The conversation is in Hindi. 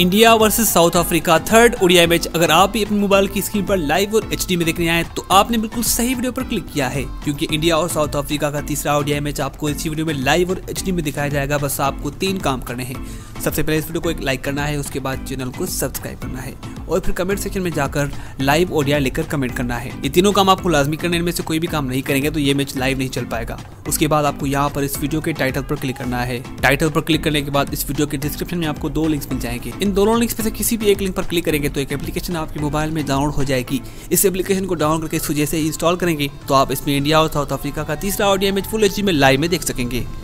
India versus South Africa third ODI match अगर आप भी अपने मोबाइल की स्क्रीन पर लाइव और एचडी में देखने आए तो आपने बिल्कुल सही वीडियो पर क्लिक किया है, क्योंकि इंडिया और साउथ अफ्रीका का तीसरा ओडीआई मैच आपको इसी वीडियो में लाइव और एचडी में दिखाया जाएगा। बस आपको 3 काम करने हैं। सबसे पहले इस वीडियो को एक लाइक करना है, उसके बाद चैनल को सब्सक्राइब करना है और फिर कमेंट सेक्शन में जाकर लाइव ओडीआई लेकर कमेंट करना है। ये तीनों काम आपको लाजमी करने, इनमें से कोई भी काम नहीं करेंगे तो ये मैच लाइव नहीं चल पाएगा। उसके बाद आपको यहाँ पर इस वीडियो के टाइटल पर क्लिक करना है। टाइटल पर क्लिक करने के बाद इस वीडियो के डिस्क्रिप्शन में आपको 2 लिंक्स मिल जाएंगे। इन दोनों लिंक्स में से किसी भी एक लिंक पर क्लिक करेंगे तो एक एप्लीकेशन आपके मोबाइल में डाउनलोड हो जाएगी। इस एप्लीकेशन को डाउनलोड करके जैसे ही इंस्टॉल करेंगे तो आप इसमें इंडिया और साउथ अफ्रीका का तीसरा ओडीआई मैच फुल एचडी में लाइव में देख सकेंगे।